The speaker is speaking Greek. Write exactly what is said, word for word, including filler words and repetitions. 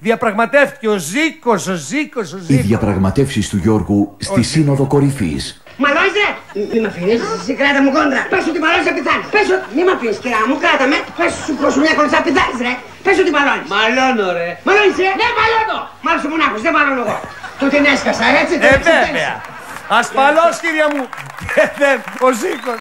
Διαπραγματεύτηκε ο Ζήκος, ο Ζήκος, ο Ζήκος. Οι διαπραγματεύσεις του Γιώργου στη Σύνοδο Κορυφής. Μαλώνεις, μη μ' αφήνεις, εσύ κράτα μου κόντρα. Πες ότι μαλώνεις να πεθάνεις. Πες ότι, μη μ' αφήνεις κυρία μου, κράτα με. Πες σου πρόσου μια κόντρα να πεθάνεις ρε. Πες ότι μαλώνεις. Μαλώνω ρε. Μαλώνεις ρε. Ναι μαλώνω. Μάλωσε μονάχος, δεν μαλώνω εγώ. Του την έσκασα έτσι. Ε βέβαια. Ασφαλώς κυρία μου. Ο Ζήκος.